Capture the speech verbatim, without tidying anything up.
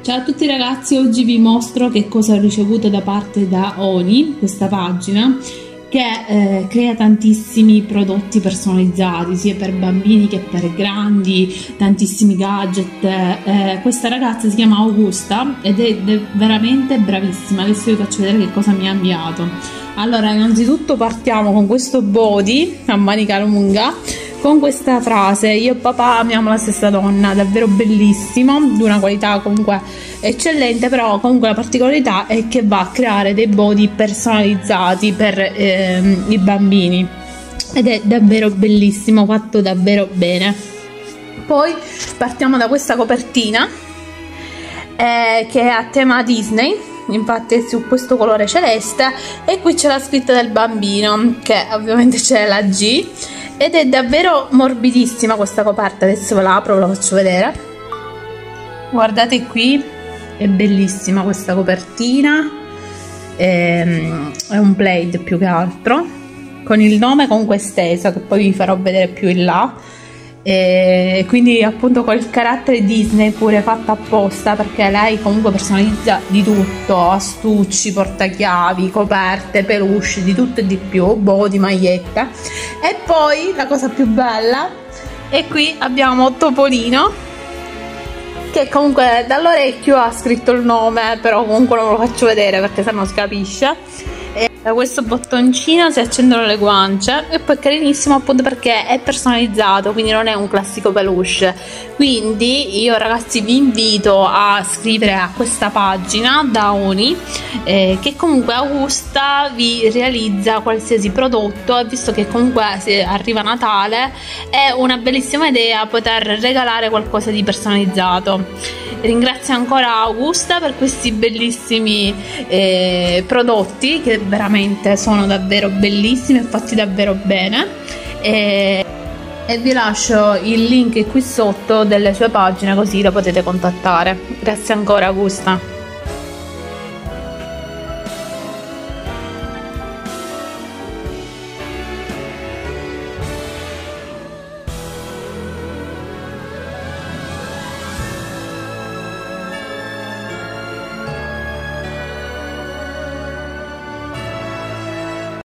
Ciao a tutti ragazzi, oggi vi mostro che cosa ho ricevuto da parte da Oni, questa pagina che eh, crea tantissimi prodotti personalizzati sia per bambini che per grandi, tantissimi gadget. Eh, questa ragazza si chiama Augusta ed è, ed è veramente bravissima. Adesso vi faccio vedere che cosa mi ha inviato. Allora, innanzitutto partiamo con questo body a manica lunga con questa frase: io e papà amiamo la stessa donna. Davvero bellissimo, di una qualità comunque eccellente, però comunque la particolarità è che va a creare dei body personalizzati per ehm, i bambini ed è davvero bellissimo, fatto davvero bene. Poi partiamo da questa copertina eh, che è a tema Disney, infatti è su questo colore celeste e qui c'è la scritta del bambino, che ovviamente c'è la G, ed è davvero morbidissima questa coperta. Adesso ve la apro, ve la faccio vedere. Guardate qui, è bellissima questa copertina, è, è un plaid più che altro, con il nome comunque esteso che poi vi farò vedere più in là, e quindi appunto col carattere Disney pure fatta apposta, perché lei comunque personalizza di tutto: astucci, portachiavi, coperte, peluche, di tutto e di più, body, magliette. E poi la cosa più bella è qui abbiamo Topolino, che comunque dall'orecchio ha scritto il nome, però comunque non ve lo faccio vedere perché sennò si capisce. E da questo bottoncino si accendono le guance e poi è carinissimo appunto perché è personalizzato, quindi non è un classico peluche. Quindi io ragazzi vi invito a scrivere a questa pagina da Oni, eh, che comunque Augusta vi realizza qualsiasi prodotto, e visto che comunque se arriva Natale è una bellissima idea poter regalare qualcosa di personalizzato. Ringrazio ancora Augusta per questi bellissimi eh, prodotti che veramente sono davvero bellissimi e fatti davvero bene, e, e vi lascio il link qui sotto delle sue pagine così la potete contattare. Grazie ancora Augusta.